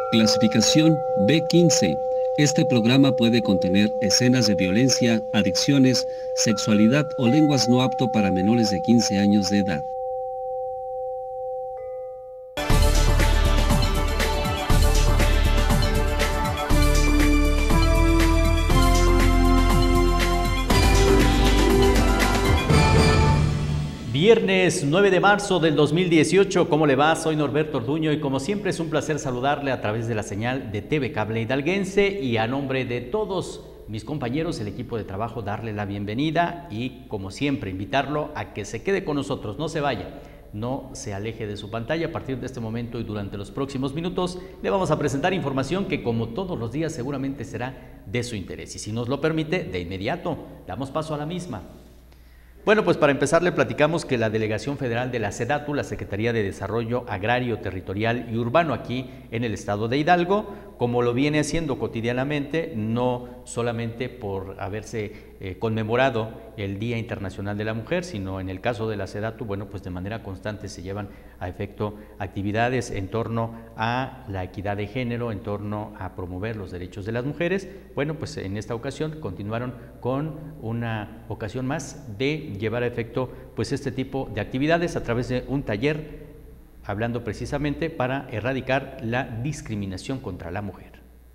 Clasificación B15. Este programa puede contener escenas de violencia, adicciones, sexualidad o lenguas no apto para menores de 15 años de edad. Viernes 9 de marzo del 2018, ¿cómo le va? Soy Norberto Orduño y como siempre es un placer saludarle a través de la señal de TV Cable Hidalguense y a nombre de todos mis compañeros, el equipo de trabajo, darle la bienvenida y como siempre invitarlo a que se quede con nosotros, no se vaya, no se aleje de su pantalla. A partir de este momento y durante los próximos minutos le vamos a presentar información que como todos los días seguramente será de su interés y si nos lo permite, de inmediato damos paso a la misma. Bueno, pues para empezar le platicamos que la Delegación Federal de la SEDATU, la Secretaría de Desarrollo Agrario, Territorial y Urbano aquí en el estado de Hidalgo, como lo viene haciendo cotidianamente, no solamente por haberse conmemorado el Día Internacional de la Mujer, sino en el caso de la SEDATU, bueno, pues de manera constante se llevan a efecto actividades en torno a la equidad de género, en torno a promover los derechos de las mujeres. Bueno, pues en esta ocasión continuaron con una ocasión más de llevar a efecto pues este tipo de actividades a través de un taller hablando precisamente para erradicar la discriminación contra la mujer.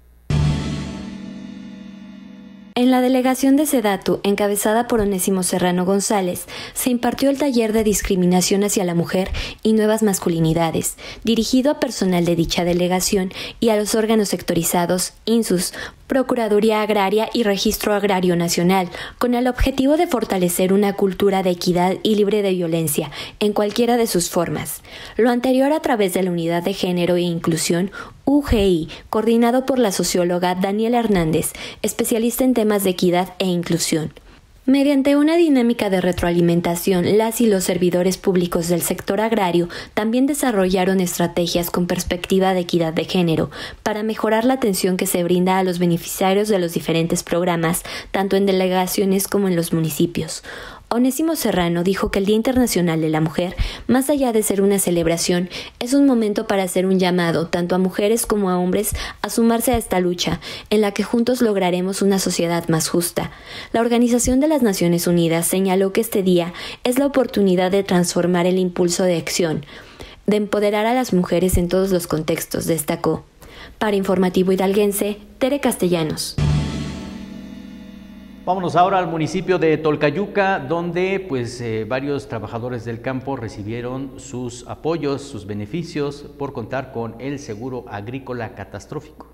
En la delegación de SEDATU, encabezada por Onésimo Serrano González, se impartió el taller de discriminación hacia la mujer y nuevas masculinidades, dirigido a personal de dicha delegación y a los órganos sectorizados, INSUS, Procuraduría Agraria y Registro Agrario Nacional, con el objetivo de fortalecer una cultura de equidad y libre de violencia en cualquiera de sus formas. Lo anterior a través de la Unidad de Género e Inclusión, UGI, coordinado por la socióloga Daniela Hernández, especialista en temas de equidad e inclusión. Mediante una dinámica de retroalimentación, las y los servidores públicos del sector agrario también desarrollaron estrategias con perspectiva de equidad de género para mejorar la atención que se brinda a los beneficiarios de los diferentes programas, tanto en delegaciones como en los municipios. Onésimo Serrano dijo que el Día Internacional de la Mujer, más allá de ser una celebración, es un momento para hacer un llamado tanto a mujeres como a hombres a sumarse a esta lucha, en la que juntos lograremos una sociedad más justa. La Organización de las Naciones Unidas señaló que este día es la oportunidad de transformar el impulso de acción, de empoderar a las mujeres en todos los contextos, destacó. Para Informativo Hidalguense, Tere Castellanos. Vámonos ahora al municipio de Tolcayuca, donde varios trabajadores del campo recibieron sus apoyos, sus beneficios por contar con el seguro agrícola catastrófico.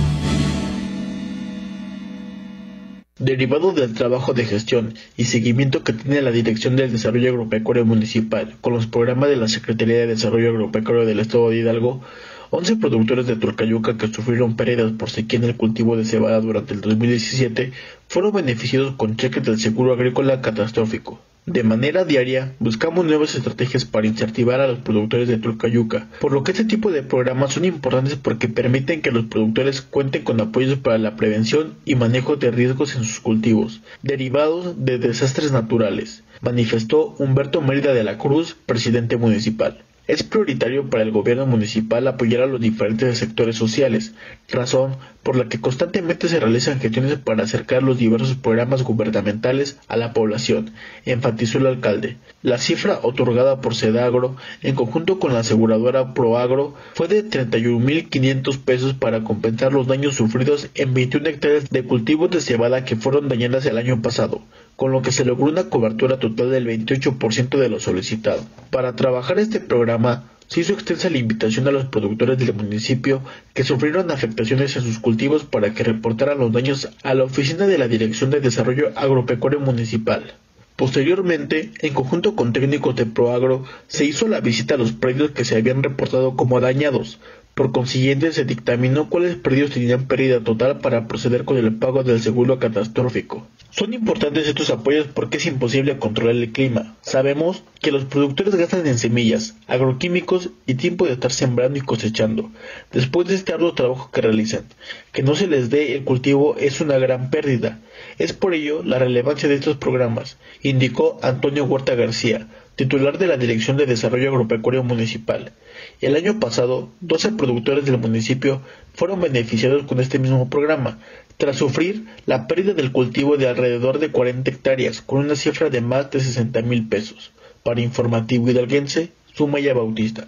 Derivado del trabajo de gestión y seguimiento que tiene la Dirección del Desarrollo Agropecuario Municipal con los programas de la Secretaría de Desarrollo Agropecuario del Estado de Hidalgo, 11 productores de Tolcayuca que sufrieron pérdidas por sequía en el cultivo de cebada durante el 2017 fueron beneficiados con cheques del seguro agrícola catastrófico. De manera diaria, buscamos nuevas estrategias para incentivar a los productores de Tolcayuca, por lo que este tipo de programas son importantes porque permiten que los productores cuenten con apoyos para la prevención y manejo de riesgos en sus cultivos, derivados de desastres naturales, manifestó Humberto Mérida de la Cruz, presidente municipal. Es prioritario para el gobierno municipal apoyar a los diferentes sectores sociales, razón por la que constantemente se realizan gestiones para acercar los diversos programas gubernamentales a la población, enfatizó el alcalde. La cifra otorgada por Sedagro, en conjunto con la aseguradora Proagro, fue de 31,500 pesos para compensar los daños sufridos en 21 hectáreas de cultivos de cebada que fueron dañadas el año pasado, con lo que se logró una cobertura total del 28% de lo solicitado. Para trabajar este programa, se hizo extensa la invitación a los productores del municipio que sufrieron afectaciones en sus cultivos para que reportaran los daños a la oficina de la Dirección de Desarrollo Agropecuario Municipal. Posteriormente, en conjunto con técnicos de Proagro, se hizo la visita a los predios que se habían reportado como dañados. Por consiguiente, se dictaminó cuáles predios tenían pérdida total para proceder con el pago del seguro catastrófico. Son importantes estos apoyos porque es imposible controlar el clima. Sabemos que los productores gastan en semillas, agroquímicos y tiempo de estar sembrando y cosechando. Después de este arduo trabajo que realizan, que no se les dé el cultivo es una gran pérdida. Es por ello la relevancia de estos programas, indicó Antonio Huerta García, titular de la Dirección de Desarrollo Agropecuario Municipal. El año pasado, 12 productores del municipio fueron beneficiados con este mismo programa, tras sufrir la pérdida del cultivo de alrededor de 40 hectáreas, con una cifra de más de 60,000 pesos. Para Informativo Hidalguense, Sumaya Bautista.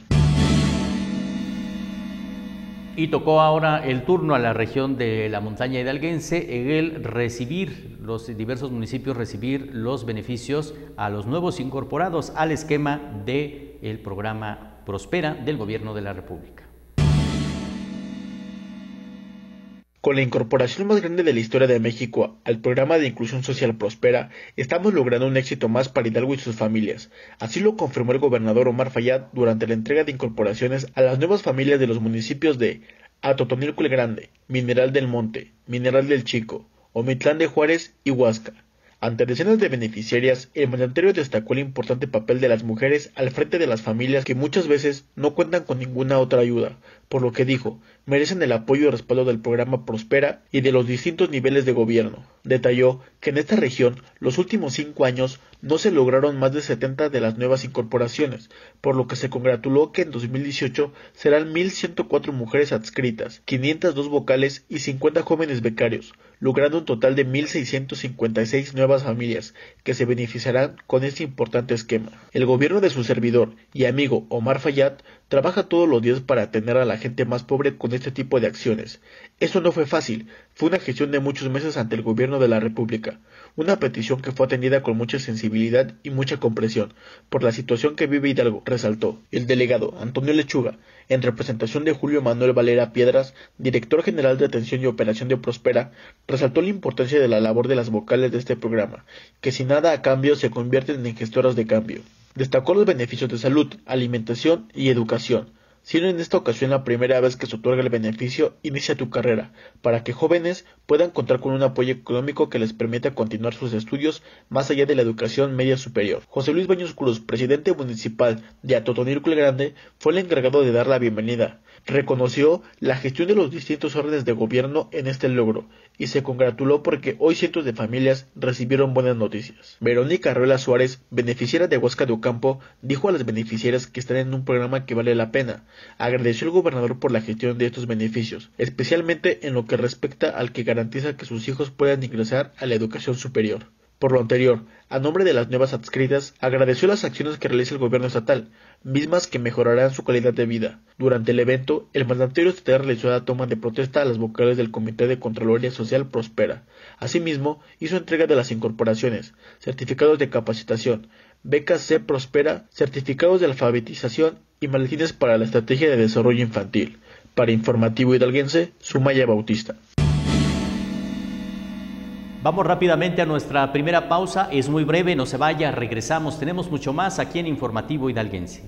Y tocó ahora el turno a la región de la montaña hidalguense en el recibir, los diversos municipios recibir los beneficios a los nuevos incorporados al esquema del programa Prospera del Gobierno de la República. Con la incorporación más grande de la historia de México al programa de inclusión social Prospera, estamos logrando un éxito más para Hidalgo y sus familias. Así lo confirmó el gobernador Omar Fayad durante la entrega de incorporaciones a las nuevas familias de los municipios de Atotonilco el Grande, Mineral del Monte, Mineral del Chico, Omitlán de Juárez y Huasca. Ante decenas de beneficiarias, el mandatario destacó el importante papel de las mujeres al frente de las familias que muchas veces no cuentan con ninguna otra ayuda, por lo que dijo, merecen el apoyo y respaldo del programa Prospera y de los distintos niveles de gobierno. Detalló que en esta región, los últimos 5 años, no se lograron más de 70 de las nuevas incorporaciones, por lo que se congratuló que en 2018 serán 1,104 mujeres adscritas, 502 vocales y 50 jóvenes becarios, logrando un total de 1,656 nuevas familias que se beneficiarán con este importante esquema. El gobierno de su servidor y amigo Omar Fayad trabaja todos los días para atender a la gente más pobre con este tipo de acciones. Esto no fue fácil, fue una gestión de muchos meses ante el gobierno de la República, una petición que fue atendida con mucha sensibilidad y mucha comprensión por la situación que vive Hidalgo, resaltó el delegado Antonio Lechuga, en representación de Julio Manuel Valera Piedras, director general de atención y operación de Prospera, resaltó la importancia de la labor de las vocales de este programa, que sin nada a cambio se convierten en gestoras de cambio. Destacó los beneficios de salud, alimentación y educación, siendo en esta ocasión la primera vez que se otorga el beneficio Inicia tu carrera, para que jóvenes puedan contar con un apoyo económico que les permita continuar sus estudios más allá de la educación media superior. José Luis Baños Cruz, presidente municipal de Atotonilco el Grande, fue el encargado de dar la bienvenida. Reconoció la gestión de los distintos órdenes de gobierno en este logro y se congratuló porque hoy cientos de familias recibieron buenas noticias. Verónica Arruela Suárez, beneficiaria de Huasca de Ocampo, dijo a las beneficiarias que están en un programa que vale la pena. Agradeció al gobernador por la gestión de estos beneficios, especialmente en lo que respecta al que garantiza que sus hijos puedan ingresar a la educación superior. Por lo anterior, a nombre de las nuevas adscritas, agradeció las acciones que realiza el gobierno estatal, mismas que mejorarán su calidad de vida. Durante el evento, el mandatario estatal realizó la toma de protesta a las vocales del Comité de Contraloría Social Prospera. Asimismo, hizo entrega de las incorporaciones, certificados de capacitación, becas C Prospera, certificados de alfabetización y maletines para la Estrategia de Desarrollo Infantil. Para Informativo Hidalguense, Sumaya Bautista. Vamos rápidamente a nuestra primera pausa, es muy breve, no se vaya, regresamos, tenemos mucho más aquí en Informativo Hidalguense.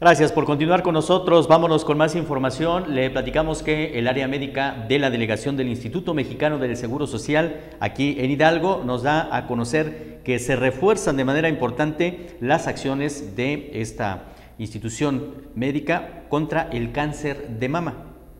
Gracias por continuar con nosotros. Vámonos con más información. Le platicamos que el área médica de la delegación del Instituto Mexicano del Seguro Social aquí en Hidalgo nos da a conocer que se refuerzan de manera importante las acciones de esta institución médica contra el cáncer de mama.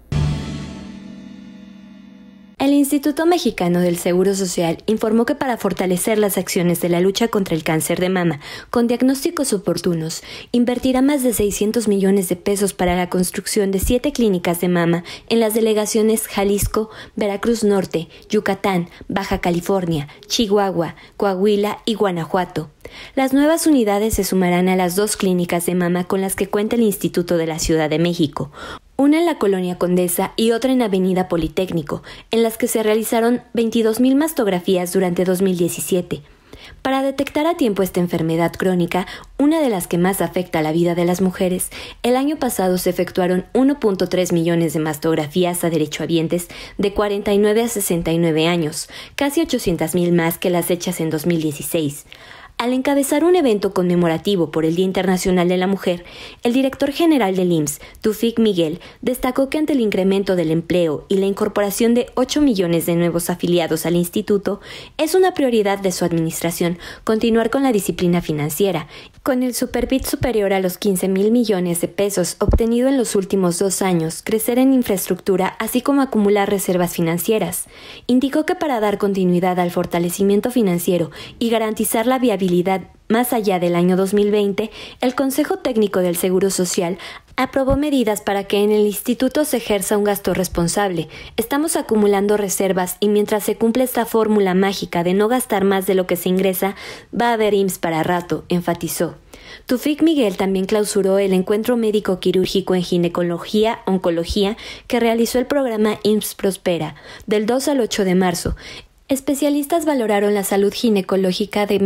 El Instituto Mexicano del Seguro Social informó que para fortalecer las acciones de la lucha contra el cáncer de mama con diagnósticos oportunos, invertirá más de 600 millones de pesos para la construcción de 7 clínicas de mama en las delegaciones Jalisco, Veracruz Norte, Yucatán, Baja California, Chihuahua, Coahuila y Guanajuato. Las nuevas unidades se sumarán a las 2 clínicas de mama con las que cuenta el Instituto de la Ciudad de México, una en la Colonia Condesa y otra en Avenida Politécnico, en las que se realizaron 22,000 mastografías durante 2017. Para detectar a tiempo esta enfermedad crónica, una de las que más afecta a la vida de las mujeres, el año pasado se efectuaron 1.3 millones de mastografías a derechohabientes de 49 a 69 años, casi 800,000 más que las hechas en 2016. Al encabezar un evento conmemorativo por el Día Internacional de la Mujer, el director general del IMSS, Tufik Miguel, destacó que ante el incremento del empleo y la incorporación de 8 millones de nuevos afiliados al instituto, es una prioridad de su administración continuar con la disciplina financiera, con el superávit superior a los 15,000 millones de pesos obtenido en los últimos 2 años, crecer en infraestructura, así como acumular reservas financieras. Indicó que para dar continuidad al fortalecimiento financiero y garantizar la viabilidad más allá del año 2020, el Consejo Técnico del Seguro Social aprobó medidas para que en el instituto se ejerza un gasto responsable. Estamos acumulando reservas y mientras se cumple esta fórmula mágica de no gastar más de lo que se ingresa, va a haber IMSS para rato, enfatizó. Tufik Miguel también clausuró el encuentro médico quirúrgico en ginecología-oncología que realizó el programa IMSS Prospera del 2 al 8 de marzo. Especialistas valoraron la salud ginecológica de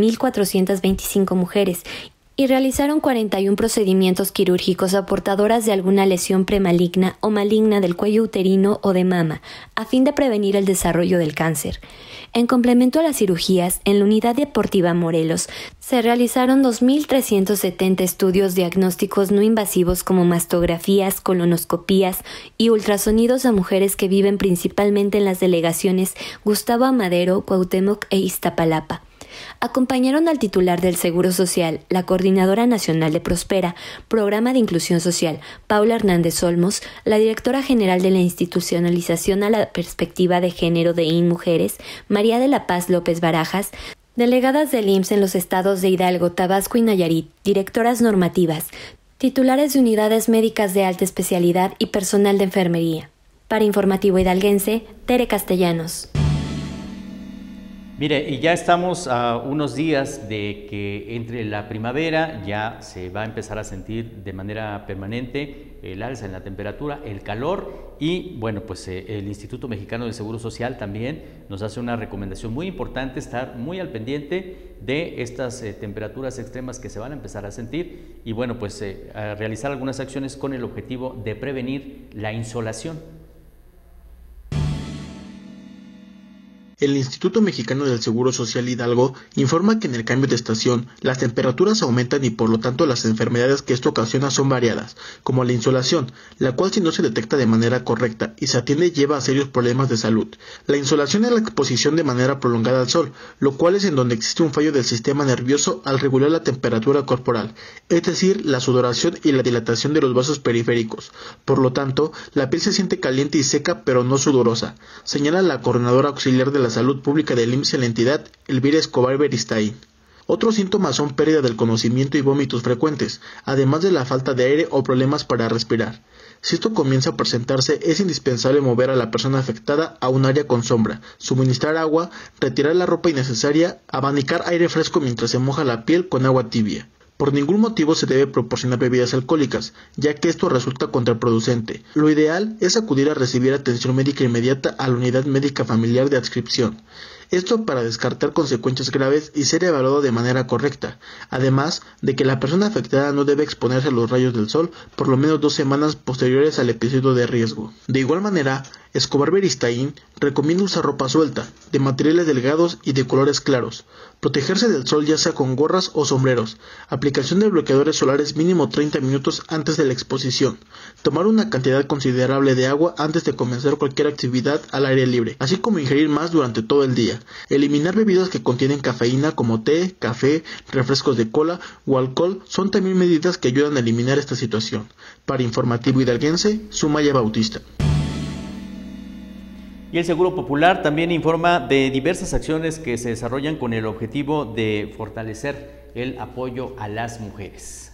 1,425 mujeres y realizaron 41 procedimientos quirúrgicos a portadoras de alguna lesión premaligna o maligna del cuello uterino o de mama, a fin de prevenir el desarrollo del cáncer. En complemento a las cirugías, en la Unidad Deportiva Morelos se realizaron 2,370 estudios diagnósticos no invasivos como mastografías, colonoscopías y ultrasonidos a mujeres que viven principalmente en las delegaciones Gustavo Amadero, Cuauhtémoc e Iztapalapa. Acompañaron al titular del Seguro Social, la Coordinadora Nacional de Prospera, Programa de Inclusión Social, Paula Hernández Olmos, la Directora General de la Institucionalización a la Perspectiva de Género de INMujeres, María de la Paz López Barajas, delegadas del IMSS en los estados de Hidalgo, Tabasco y Nayarit, directoras normativas, titulares de unidades médicas de alta especialidad y personal de enfermería. Para Informativo Hidalguense, Tere Castellanos. Mire, y ya estamos a unos días de que entre la primavera, ya se va a empezar a sentir de manera permanente el alza en la temperatura, el calor y bueno, pues el Instituto Mexicano del Seguro Social también nos hace una recomendación muy importante, estar muy al pendiente de estas temperaturas extremas que se van a empezar a sentir y bueno, pues a realizar algunas acciones con el objetivo de prevenir la insolación. El Instituto Mexicano del Seguro Social Hidalgo informa que en el cambio de estación las temperaturas aumentan y por lo tanto las enfermedades que esto ocasiona son variadas, como la insolación, la cual si no se detecta de manera correcta y se atiende lleva a serios problemas de salud. La insolación es la exposición de manera prolongada al sol, lo cual es en donde existe un fallo del sistema nervioso al regular la temperatura corporal, es decir, la sudoración y la dilatación de los vasos periféricos. Por lo tanto, la piel se siente caliente y seca pero no sudorosa, señala la coordinadora auxiliar de la Salud Pública del IMSS en la entidad, Elvira Escobar Beristain. Otros síntomas son pérdida del conocimiento y vómitos frecuentes, además de la falta de aire o problemas para respirar. Si esto comienza a presentarse, es indispensable mover a la persona afectada a un área con sombra, suministrar agua, retirar la ropa innecesaria, abanicar aire fresco mientras se moja la piel con agua tibia. Por ningún motivo se debe proporcionar bebidas alcohólicas, ya que esto resulta contraproducente. Lo ideal es acudir a recibir atención médica inmediata a la unidad médica familiar de adscripción. esto para descartar consecuencias graves y ser evaluado de manera correcta, además de que la persona afectada no debe exponerse a los rayos del sol por lo menos 2 semanas posteriores al episodio de riesgo. De igual manera, Escobar Beristain recomienda usar ropa suelta, de materiales delgados y de colores claros, protegerse del sol ya sea con gorras o sombreros, aplicación de bloqueadores solares mínimo 30 minutos antes de la exposición, tomar una cantidad considerable de agua antes de comenzar cualquier actividad al aire libre, así como ingerir más durante todo el día, eliminar bebidas que contienen cafeína como té, café, refrescos de cola o alcohol son también medidas que ayudan a eliminar esta situación. Para Informativo Hidalguense, Sumaya Bautista. Y el Seguro Popular también informa de diversas acciones que se desarrollan con el objetivo de fortalecer el apoyo a las mujeres.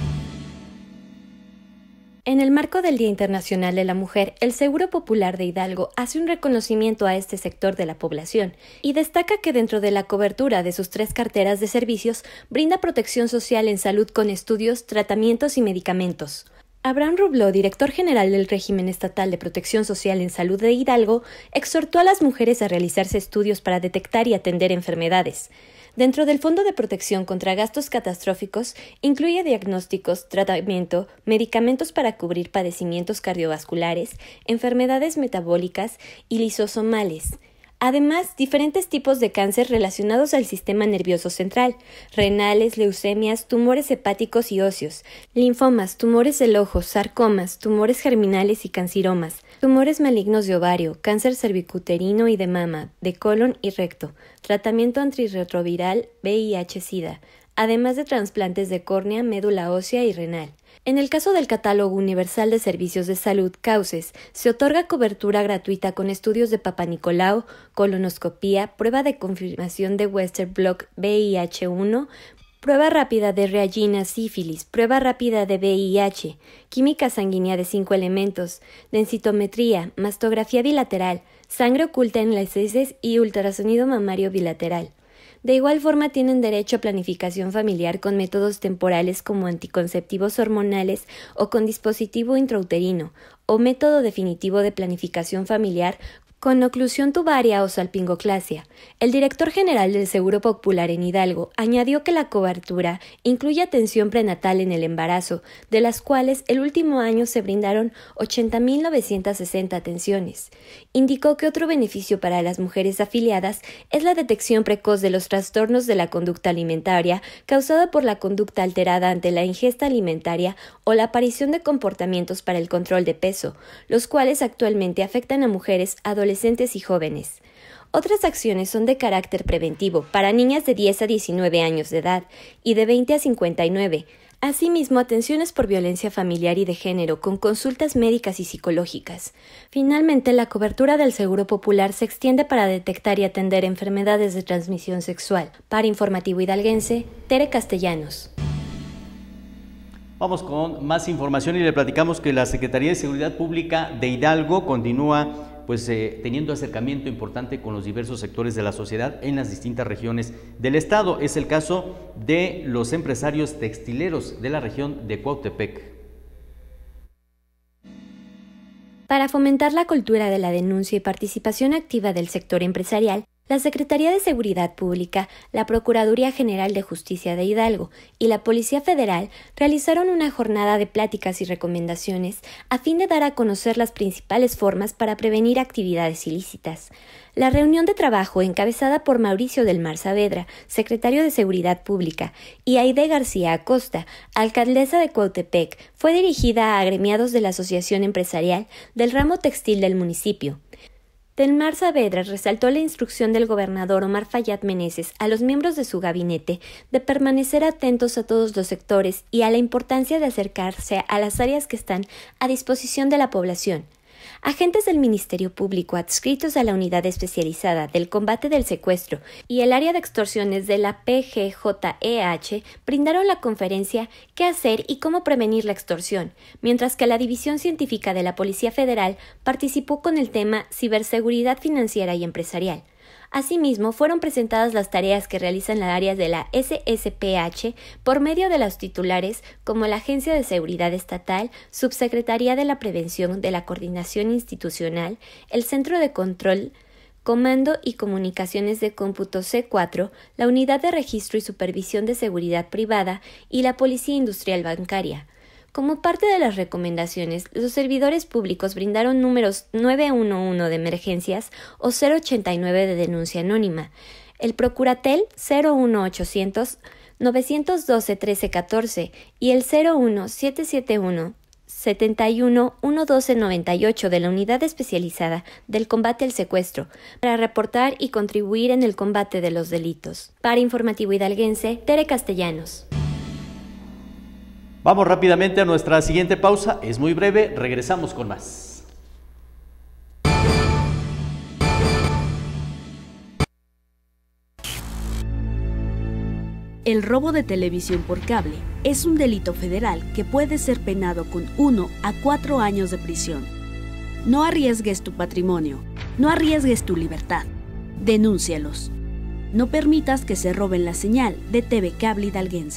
En el marco del Día Internacional de la Mujer, el Seguro Popular de Hidalgo hace un reconocimiento a este sector de la población y destaca que dentro de la cobertura de sus 3 carteras de servicios brinda protección social en salud con estudios, tratamientos y medicamentos. Abraham Rubló, director general del Régimen Estatal de Protección Social en Salud de Hidalgo, exhortó a las mujeres a realizarse estudios para detectar y atender enfermedades. Dentro del Fondo de Protección contra Gastos Catastróficos, incluye diagnósticos, tratamiento, medicamentos para cubrir padecimientos cardiovasculares, enfermedades metabólicas y lisosomales. Además, diferentes tipos de cáncer relacionados al sistema nervioso central, renales, leucemias, tumores hepáticos y óseos, linfomas, tumores del ojo, sarcomas, tumores germinales y canciromas, tumores malignos de ovario, cáncer cervicuterino y de mama, de colon y recto, tratamiento antirretroviral, VIH-Sida, además de trasplantes de córnea, médula ósea y renal. En el caso del Catálogo Universal de Servicios de Salud, CAUSES, se otorga cobertura gratuita con estudios de Papa Nicolau, colonoscopía, prueba de confirmación de Western Blot VIH-1, prueba rápida de Reagina sífilis, prueba rápida de VIH, química sanguínea de 5 elementos, densitometría, mastografía bilateral, sangre oculta en las heces y ultrasonido mamario bilateral. De igual forma tienen derecho a planificación familiar con métodos temporales como anticonceptivos hormonales o con dispositivo intrauterino, o método definitivo de planificación familiar con oclusión tubaria o salpingoclasia. El director general del Seguro Popular en Hidalgo añadió que la cobertura incluye atención prenatal en el embarazo, de las cuales el último año se brindaron 80.960 atenciones. Indicó que otro beneficio para las mujeres afiliadas es la detección precoz de los trastornos de la conducta alimentaria causada por la conducta alterada ante la ingesta alimentaria o la aparición de comportamientos para el control de peso, los cuales actualmente afectan a mujeres, adolescentes y jóvenes. Otras acciones son de carácter preventivo para niñas de 10 a 19 años de edad y de 20 a 59. Asimismo, atenciones por violencia familiar y de género con consultas médicas y psicológicas. Finalmente, la cobertura del Seguro Popular se extiende para detectar y atender enfermedades de transmisión sexual. Para Informativo Hidalguense, Tere Castellanos. Vamos con más información y le platicamos que la Secretaría de Seguridad Pública de Hidalgo continúa teniendo acercamiento importante con los diversos sectores de la sociedad en las distintas regiones del estado. Es el caso de los empresarios textileros de la región de Cuautepec. Para fomentar la cultura de la denuncia y participación activa del sector empresarial, la Secretaría de Seguridad Pública, la Procuraduría General de Justicia de Hidalgo y la Policía Federal realizaron una jornada de pláticas y recomendaciones a fin de dar a conocer las principales formas para prevenir actividades ilícitas. La reunión de trabajo, encabezada por Mauricio del Mar Saavedra, secretario de Seguridad Pública, y Aide García Acosta, alcaldesa de Cuautepec, fue dirigida a agremiados de la Asociación Empresarial del ramo textil del municipio. Del Mar Saavedra resaltó la instrucción del gobernador Omar Fayad Meneses a los miembros de su gabinete de permanecer atentos a todos los sectores y a la importancia de acercarse a las áreas que están a disposición de la población. Agentes del Ministerio Público adscritos a la Unidad Especializada del Combate del Secuestro y el área de extorsiones de la PGJEH brindaron la conferencia ¿Qué hacer y cómo prevenir la extorsión?, mientras que la División Científica de la Policía Federal participó con el tema Ciberseguridad Financiera y Empresarial. Asimismo, fueron presentadas las tareas que realizan las áreas de la SSPH por medio de los titulares como la Agencia de Seguridad Estatal, Subsecretaría de la Prevención de la Coordinación Institucional, el Centro de Control Comando y Comunicaciones de Cómputo C4, la Unidad de Registro y Supervisión de Seguridad Privada y la Policía Industrial Bancaria. Como parte de las recomendaciones, los servidores públicos brindaron números 911 de emergencias o 089 de denuncia anónima, el Procuratel 01800 912 1314 y el 01771 71 112 98 de la Unidad Especializada del Combate al Secuestro para reportar y contribuir en el combate de los delitos. Para Informativo Hidalguense, Tere Castellanos. Vamos rápidamente a nuestra siguiente pausa, es muy breve, regresamos con más. El robo de televisión por cable es un delito federal que puede ser penado con 1 a 4 años de prisión. No arriesgues tu patrimonio, no arriesgues tu libertad. Denúncialos. No permitas que se roben la señal de TV Cable Hidalguense.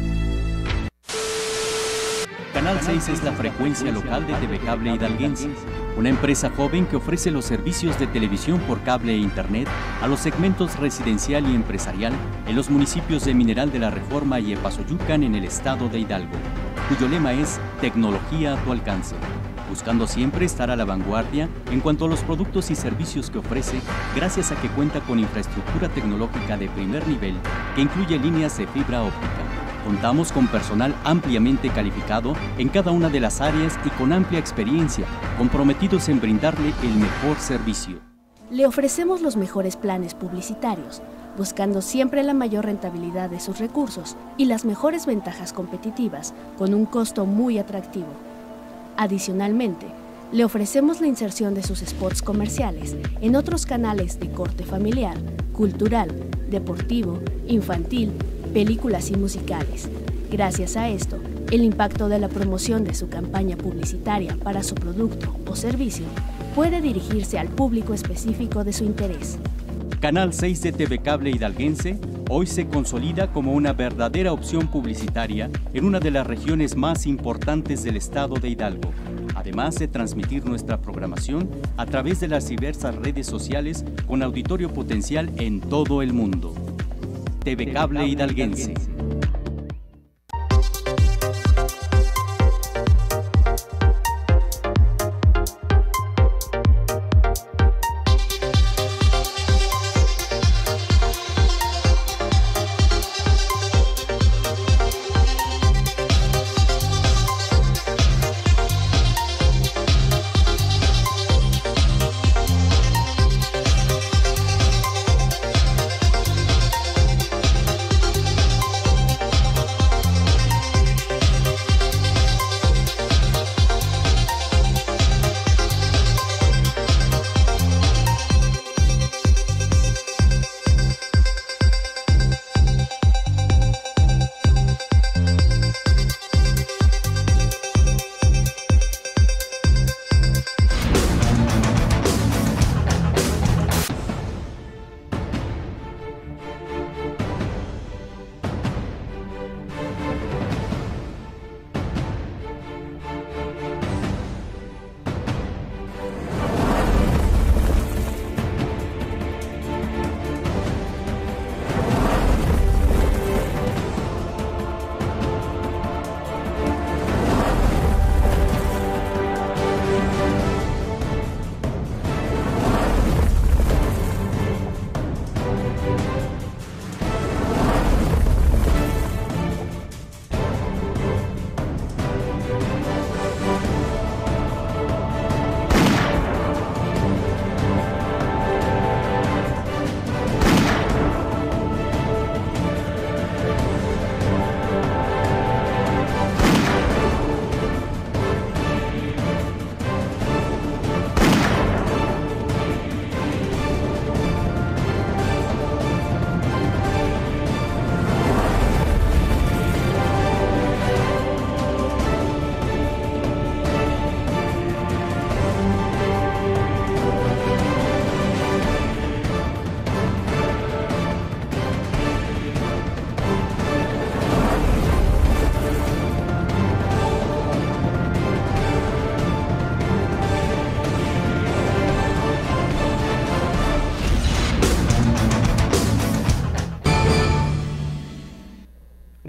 Canal 6 es la frecuencia local de TV Cable Hidalguense, una empresa joven que ofrece los servicios de televisión por cable e internet a los segmentos residencial y empresarial en los municipios de Mineral de la Reforma y Epazoyucan en el estado de Hidalgo, cuyo lema es Tecnología a tu alcance, buscando siempre estar a la vanguardia en cuanto a los productos y servicios que ofrece, gracias a que cuenta con infraestructura tecnológica de primer nivel que incluye líneas de fibra óptica. Contamos con personal ampliamente calificado en cada una de las áreas y con amplia experiencia, comprometidos en brindarle el mejor servicio. Le ofrecemos los mejores planes publicitarios, buscando siempre la mayor rentabilidad de sus recursos y las mejores ventajas competitivas con un costo muy atractivo. Adicionalmente, le ofrecemos la inserción de sus spots comerciales en otros canales de corte familiar, cultural, deportivo, infantil, películas y musicales. Gracias a esto, el impacto de la promoción de su campaña publicitaria para su producto o servicio puede dirigirse al público específico de su interés. Canal 6 de TV Cable Hidalguense hoy se consolida como una verdadera opción publicitaria en una de las regiones más importantes del estado de Hidalgo, además de transmitir nuestra programación a través de las diversas redes sociales con auditorio potencial en todo el mundo. TV Cable Hidalguense.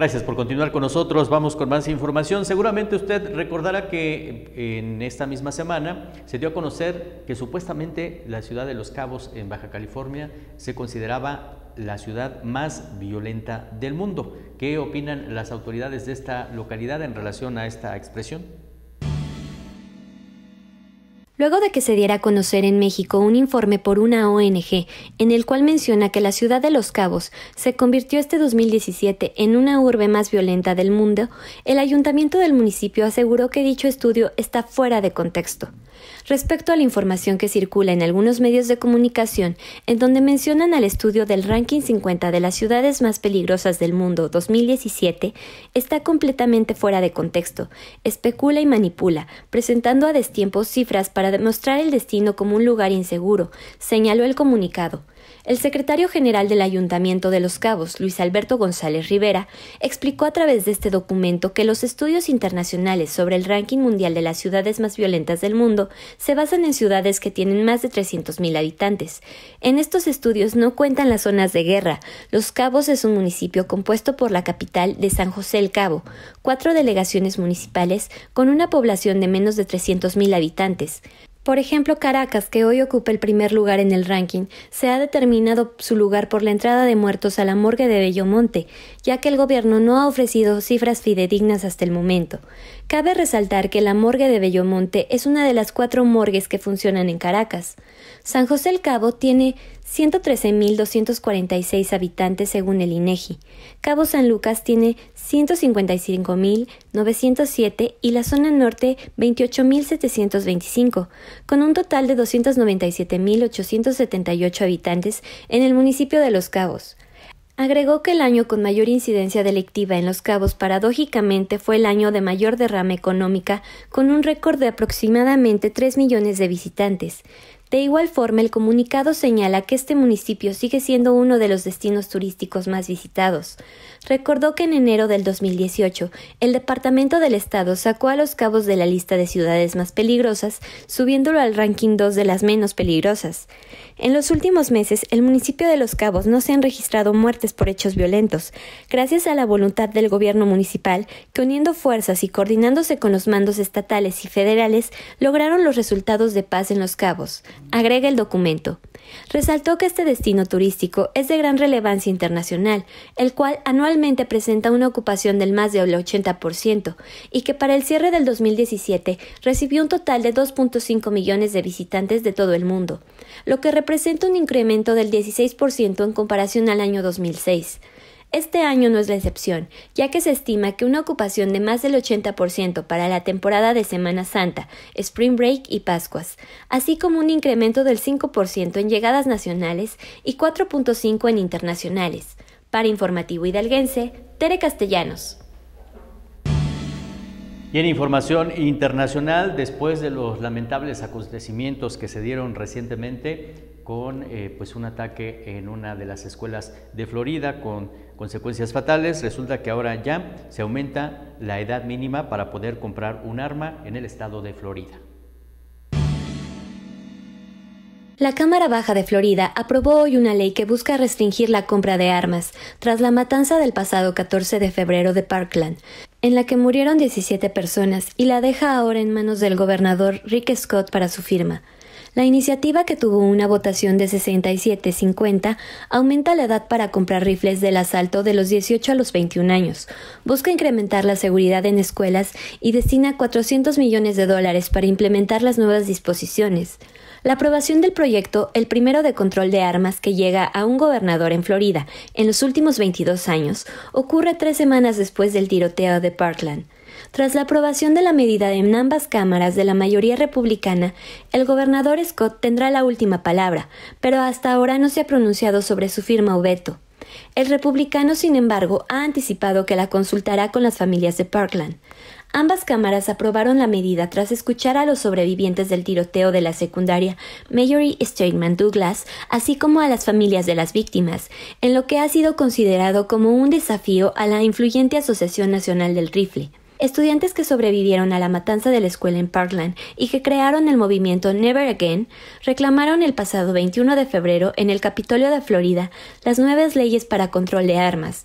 Gracias por continuar con nosotros. Vamos con más información. Seguramente usted recordará que en esta misma semana se dio a conocer que supuestamente la ciudad de Los Cabos, en Baja California, se consideraba la ciudad más violenta del mundo. ¿Qué opinan las autoridades de esta localidad en relación a esta expresión? Luego de que se diera a conocer en México un informe por una ONG en el cual menciona que la ciudad de Los Cabos se convirtió este 2017 en una urbe más violenta del mundo, el ayuntamiento del municipio aseguró que dicho estudio está fuera de contexto. Respecto a la información que circula en algunos medios de comunicación, en donde mencionan al estudio del Ranking 50 de las ciudades más peligrosas del mundo 2017, está completamente fuera de contexto, especula y manipula, presentando a destiempo cifras para demostrar el destino como un lugar inseguro, señaló el comunicado. El secretario general del Ayuntamiento de Los Cabos, Luis Alberto González Rivera, explicó a través de este documento que los estudios internacionales sobre el ranking mundial de las ciudades más violentas del mundo se basan en ciudades que tienen más de 300,000 habitantes. En estos estudios no cuentan las zonas de guerra. Los Cabos es un municipio compuesto por la capital de San José el Cabo, 4 delegaciones municipales con una población de menos de 300,000 habitantes. Por ejemplo, Caracas, que hoy ocupa el primer lugar en el ranking, se ha determinado su lugar por la entrada de muertos a la morgue de Bellomonte, ya que el gobierno no ha ofrecido cifras fidedignas hasta el momento. Cabe resaltar que la morgue de Bellomonte es una de las 4 morgues que funcionan en Caracas. San José el Cabo tiene 113,246 habitantes según el INEGI. Cabo San Lucas tiene 155,907 y la zona norte 28,725, con un total de 297,878 habitantes en el municipio de Los Cabos. Agregó que el año con mayor incidencia delictiva en Los Cabos paradójicamente fue el año de mayor derrama económica, con un récord de aproximadamente 3 millones de visitantes. De igual forma, el comunicado señala que este municipio sigue siendo uno de los destinos turísticos más visitados. Recordó que en enero del 2018, el Departamento del Estado sacó a Los Cabos de la lista de ciudades más peligrosas, subiéndolo al ranking 2 de las menos peligrosas. En los últimos meses, el municipio de Los Cabos no se han registrado muertes por hechos violentos, gracias a la voluntad del gobierno municipal, que uniendo fuerzas y coordinándose con los mandos estatales y federales, lograron los resultados de paz en Los Cabos. Agrega el documento. Resaltó que este destino turístico es de gran relevancia internacional, el cual anualmente presenta una ocupación del más del 80% y que para el cierre del 2017 recibió un total de 2.5 millones de visitantes de todo el mundo, lo que representa un incremento del 16% en comparación al año 2006. Este año no es la excepción, ya que se estima que una ocupación de más del 80% para la temporada de Semana Santa, Spring Break y Pascuas, así como un incremento del 5% en llegadas nacionales y 4.5% en internacionales. Para Informativo Hidalguense, Tere Castellanos. Y en información internacional, después de los lamentables acontecimientos que se dieron recientemente con un ataque en una de las escuelas de Florida con consecuencias fatales, resulta que ahora ya se aumenta la edad mínima para poder comprar un arma en el estado de Florida. La Cámara Baja de Florida aprobó hoy una ley que busca restringir la compra de armas tras la matanza del pasado 14 de febrero de Parkland, en la que murieron 17 personas, y la deja ahora en manos del gobernador Rick Scott para su firma. La iniciativa, que tuvo una votación de 67-50, aumenta la edad para comprar rifles del asalto de los 18 a los 21 años, busca incrementar la seguridad en escuelas y destina $400 millones para implementar las nuevas disposiciones. La aprobación del proyecto, el primero de control de armas que llega a un gobernador en Florida en los últimos 22 años, ocurre 3 semanas después del tiroteo de Parkland. Tras la aprobación de la medida en ambas cámaras de la mayoría republicana, el gobernador Scott tendrá la última palabra, pero hasta ahora no se ha pronunciado sobre su firma o veto. El republicano, sin embargo, ha anticipado que la consultará con las familias de Parkland. Ambas cámaras aprobaron la medida tras escuchar a los sobrevivientes del tiroteo de la secundaria Marjory Stoneman Douglas, así como a las familias de las víctimas, en lo que ha sido considerado como un desafío a la influyente Asociación Nacional del Rifle. Estudiantes que sobrevivieron a la matanza de la escuela en Parkland y que crearon el movimiento Never Again reclamaron el pasado 21 de febrero en el Capitolio de Florida las nuevas leyes para control de armas.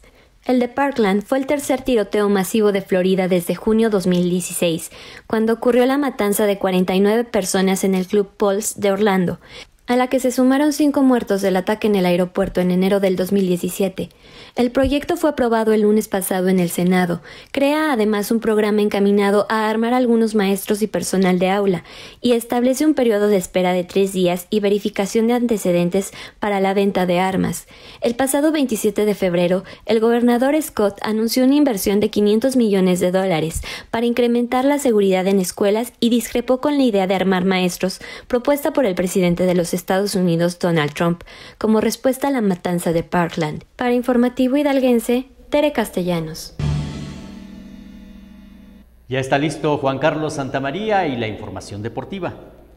El de Parkland fue el tercer tiroteo masivo de Florida desde junio 2016, cuando ocurrió la matanza de 49 personas en el Club Pulse de Orlando, a la que se sumaron 5 muertos del ataque en el aeropuerto en enero del 2017. El proyecto fue aprobado el lunes pasado en el Senado. Crea además un programa encaminado a armar a algunos maestros y personal de aula, y establece un periodo de espera de 3 días y verificación de antecedentes para la venta de armas. El pasado 27 de febrero, el gobernador Scott anunció una inversión de $500 millones para incrementar la seguridad en escuelas y discrepó con la idea de armar maestros propuesta por el presidente de los Estados Unidos, Donald Trump, como respuesta a la matanza de Parkland. Para Informativo Hidalguense, Tere Castellanos. Ya está listo Juan Carlos Santamaría y la información deportiva.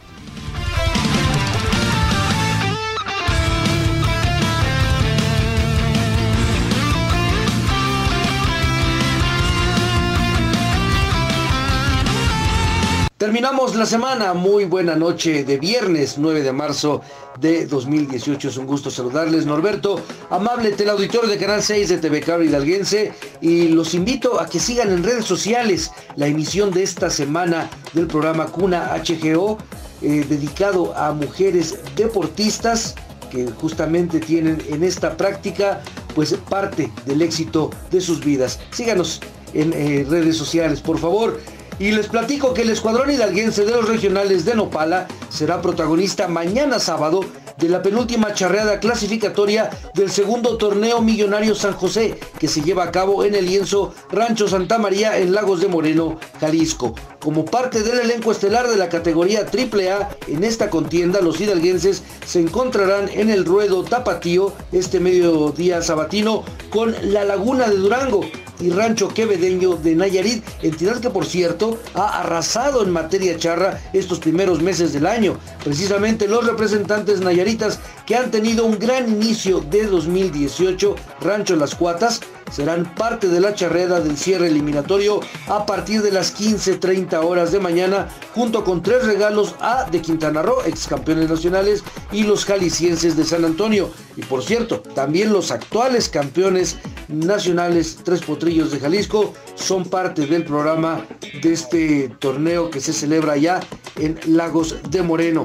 Terminamos la semana, muy buena noche de viernes 9 de marzo de 2018, es un gusto saludarles, Norberto, amable teleauditorio de Canal 6 de TV Cable Hidalguense, y los invito a que sigan en redes sociales la emisión de esta semana del programa Cuna HGO, dedicado a mujeres deportistas que justamente tienen en esta práctica pues parte del éxito de sus vidas. Síganos en redes sociales, por favor. Y les platico que el escuadrón hidalguense de los regionales de Nopala será protagonista mañana sábado de la penúltima charreada clasificatoria del segundo torneo Millonario San José, que se lleva a cabo en el lienzo Rancho Santa María en Lagos de Moreno, Jalisco. Como parte del elenco estelar de la categoría AAA, en esta contienda los hidalguenses se encontrarán en el ruedo tapatío este mediodía sabatino con La Laguna de Durango y Rancho Quevedeño de Nayarit, entidad que por cierto ha arrasado en materia charra estos primeros meses del año. Precisamente los representantes nayaritas que han tenido un gran inicio de 2018, Rancho Las Cuatas, serán parte de la charreada del cierre eliminatorio a partir de las 15:30 horas de mañana, junto con 3 regalos A de Quintana Roo, ex campeones nacionales, y los jaliscienses de San Antonio. Y por cierto, también los actuales campeones nacionales, Tres Potrillos de Jalisco, son parte del programa de este torneo que se celebra ya en Lagos de Moreno.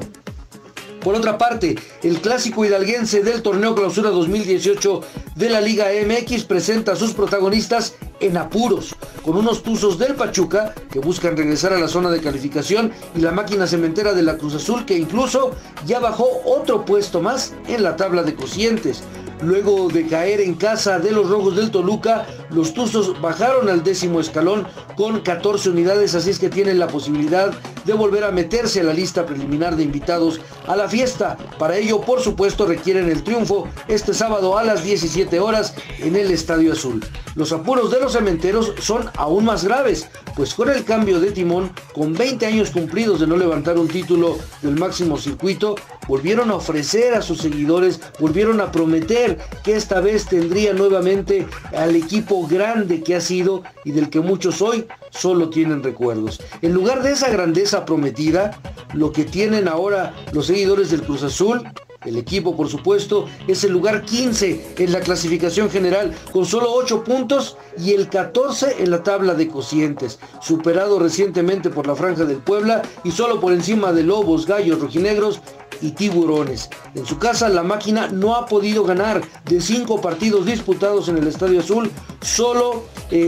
Por otra parte, el clásico hidalguense del torneo Clausura 2018 de la Liga MX presenta a sus protagonistas en apuros, con unos Tuzos del Pachuca que buscan regresar a la zona de calificación y la máquina cementera de la Cruz Azul, que incluso ya bajó otro puesto más en la tabla de cocientes. Luego de caer en casa de los Rojos del Toluca, los Tuzos bajaron al 10º escalón con 14 unidades, así es que tienen la posibilidad de volver a meterse a la lista preliminar de invitados a la fiesta. Para ello, por supuesto, requieren el triunfo este sábado a las 17 horas en el Estadio Azul. Los apuros de los cementeros son aún más graves, pues con el cambio de timón, con 20 años cumplidos de no levantar un título del máximo circuito, volvieron a ofrecer a sus seguidores, volvieron a prometer que esta vez tendría nuevamente al equipo grande que ha sido y del que muchos hoy solo tienen recuerdos. En lugar de esa grandeza prometida, lo que tienen ahora los seguidores del Cruz Azul, el equipo por supuesto, es el lugar 15 en la clasificación general con solo 8 puntos y el 14 en la tabla de cocientes, superado recientemente por la Franja del Puebla y solo por encima de Lobos, Gallos, Rojinegros y Tiburones. En su casa la máquina no ha podido ganar. De 5 partidos disputados en el Estadio Azul, solo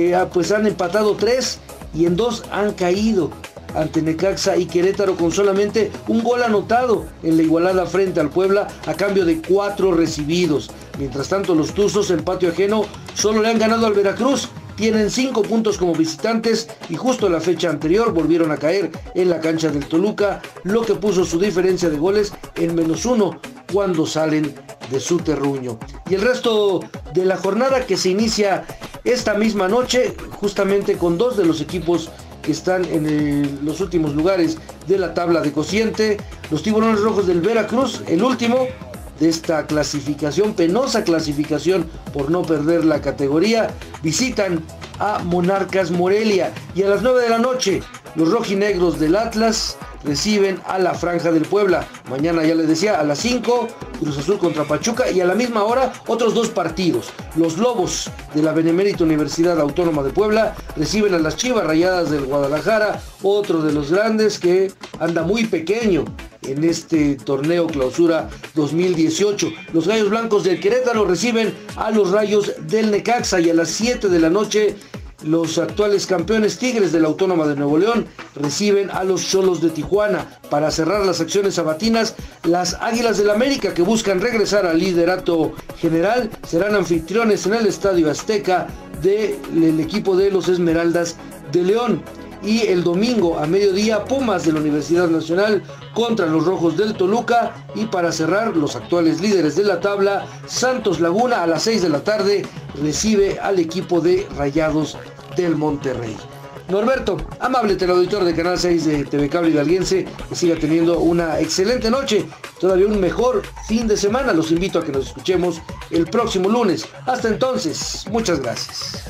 han empatado 3 y en 2 han caído ante Necaxa y Querétaro, con solamente un gol anotado en la igualada frente al Puebla a cambio de 4 recibidos. Mientras tanto, los Tuzos en patio ajeno solo le han ganado al Veracruz. Tienen 5 puntos como visitantes y justo la fecha anterior volvieron a caer en la cancha del Toluca, lo que puso su diferencia de goles en -1 cuando salen de su terruño. Y el resto de la jornada, que se inicia esta misma noche, justamente con 2 de los equipos que están en los últimos lugares de la tabla de cociente, los Tiburones Rojos del Veracruz, el último de esta clasificación, penosa clasificación por no perder la categoría, visitan a Monarcas Morelia. Y a las 9 de la noche, los rojinegros del Atlas reciben a la Franja del Puebla. Mañana, ya les decía, a las 5, Cruz Azul contra Pachuca, y a la misma hora otros dos partidos. Los Lobos de la Benemérita Universidad Autónoma de Puebla reciben a las Chivas Rayadas del Guadalajara, otro de los grandes que anda muy pequeño en este torneo Clausura 2018. Los Gallos Blancos del Querétaro reciben a los Rayos del Necaxa, y a las 7 de la noche los actuales campeones Tigres de la Autónoma de Nuevo León reciben a los Xolos de Tijuana. Para cerrar las acciones sabatinas, las Águilas del América, que buscan regresar al liderato general, serán anfitriones en el Estadio Azteca del equipo de los Esmeraldas de León. Y el domingo a mediodía, Pumas de la Universidad Nacional contra los Rojos del Toluca. Y para cerrar, los actuales líderes de la tabla, Santos Laguna, a las 6 de la tarde recibe al equipo de Rayados del Monterrey. Norberto, amable teleauditor de Canal 6 de TV Cable Hidalguense, que siga teniendo una excelente noche, todavía un mejor fin de semana. Los invito a que nos escuchemos el próximo lunes. Hasta entonces, muchas gracias.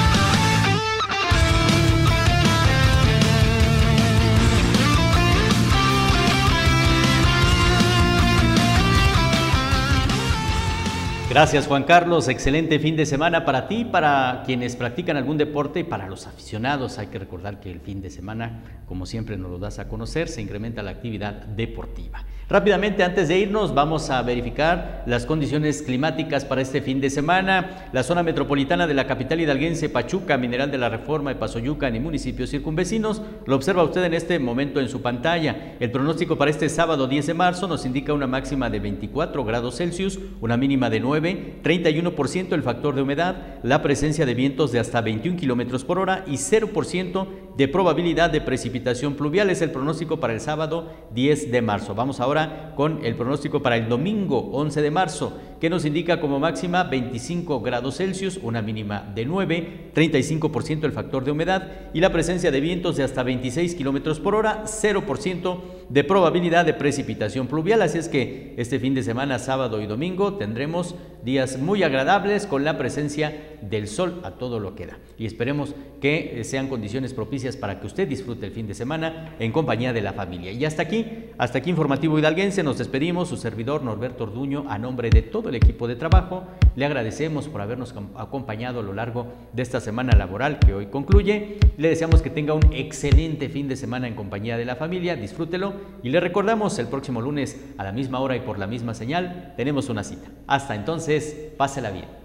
Gracias, Juan Carlos, excelente fin de semana para ti, para quienes practican algún deporte y para los aficionados. Hay que recordar que el fin de semana, como siempre nos lo das a conocer, se incrementa la actividad deportiva. Rápidamente, antes de irnos, vamos a verificar las condiciones climáticas para este fin de semana. La zona metropolitana de la capital hidalguense, Pachuca, Mineral de la Reforma, Epazoyucan y municipios circunvecinos, lo observa usted en este momento en su pantalla. El pronóstico para este sábado 10 de marzo nos indica una máxima de 24 grados Celsius, una mínima de 9, 31% el factor de humedad, la presencia de vientos de hasta 21 kilómetros por hora y 0% de probabilidad de precipitación pluvial. Es el pronóstico para el sábado 10 de marzo. Vamos ahora con el pronóstico para el domingo 11 de marzo, que nos indica como máxima 25 grados Celsius, una mínima de 9, 35% el factor de humedad y la presencia de vientos de hasta 26 kilómetros por hora, 0% de probabilidad de precipitación pluvial. Así es que este fin de semana, sábado y domingo, tendremos días muy agradables con la presencia del sol a todo lo que da. Y esperemos que sean condiciones propicias para que usted disfrute el fin de semana en compañía de la familia. Y hasta aquí Informativo Hidalguense. Nos despedimos, su servidor Norberto Orduño, a nombre de todo el equipo de trabajo. Le agradecemos por habernos acompañado a lo largo de esta semana laboral que hoy concluye. Le deseamos que tenga un excelente fin de semana en compañía de la familia. Disfrútelo y le recordamos, el próximo lunes a la misma hora y por la misma señal tenemos una cita. Hasta entonces, pásela bien.